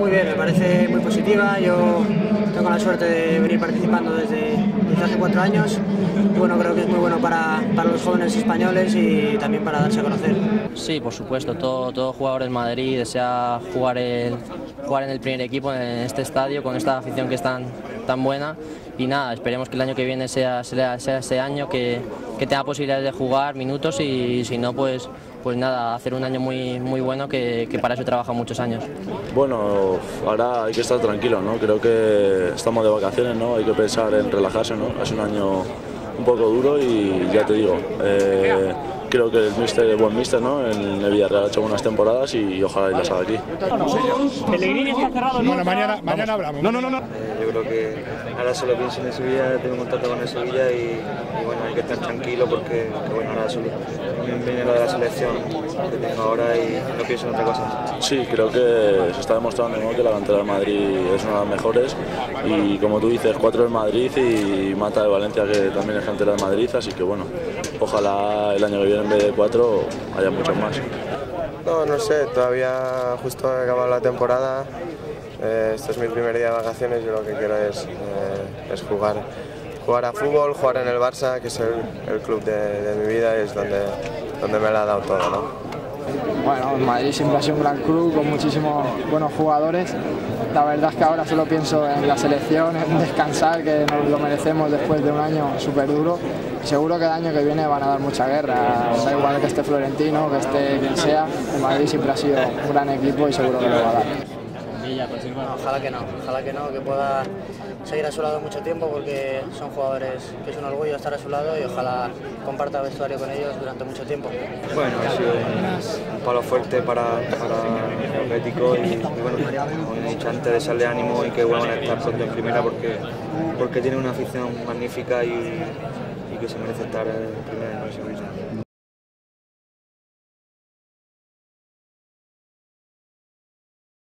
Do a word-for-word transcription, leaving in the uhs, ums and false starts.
muy bien, me parece muy positiva. Yo tengo la suerte de venir participando desde, desde hace cuatro años y bueno, creo que es muy bueno para, para los jóvenes españoles y también para darse a conocer. Sí, por supuesto, todo, todo jugador del Madrid desea jugar, el, jugar en el primer equipo en este estadio con esta afición que es tan, tan buena y nada, esperemos que el año que viene sea, sea, sea ese año que, que tenga posibilidades de jugar minutos y si no, pues pues nada, hacer un año muy, muy bueno que, que para eso he trabajado muchos años. Bueno, ahora hay que estar tranquilo, ¿no? Creo que estamos de vacaciones, ¿no? Hay que pensar en relajarse, ¿no? Es un año un poco duro y ya te digo, eh, creo que el míster es buen míster, ¿no? En el Villarreal ha hecho buenas temporadas y ojalá y las haga aquí. Pellegrini está cerrado, ¿no? Bueno, mañana, mañana hablamos. No, no, no, no. Eh, yo creo que ahora solo pienso en el Sevilla, tengo contacto con el Sevilla y, y bueno, hay que estar tranquilo porque que, bueno, ahora solo viene lo de la selección que tengo ahora y no pienso en otra cosa. Sí, creo que se está demostrando, ¿no? Que la cantera del Madrid es una de las mejores y como tú dices, cuatro del Madrid y Mata de Valencia que también es cantera del Madrid, así que bueno, ojalá el año que viene en vez de cuatro haya muchos más. No, no sé, todavía justo he acabado la temporada, eh, este es mi primer día de vacaciones, yo lo que quiero es, eh, es jugar, jugar a fútbol, jugar en el Barça, que es el, el club de, de mi vida y es donde, donde me lo ha dado todo, ¿no? Bueno, el Madrid siempre ha sido un gran club con muchísimos buenos jugadores. La verdad es que ahora solo pienso en la selección, en descansar, que nos lo merecemos después de un año súper duro. Seguro que el año que viene van a dar mucha guerra, da igual que esté Florentino, que esté quien sea. El Madrid siempre ha sido un gran equipo y seguro que lo va a dar. Ojalá que no, ojalá que no, que pueda seguir a su lado mucho tiempo porque son jugadores que es un orgullo estar a su lado y ojalá comparta vestuario con ellos durante mucho tiempo. Bueno, ha sido un, un palo fuerte para, para el Atlético y, y bueno, como he dicho antes, desearle ánimo y que vuelvan a estar pronto en primera porque, porque tiene una afición magnífica y, y que se merece estar en primera.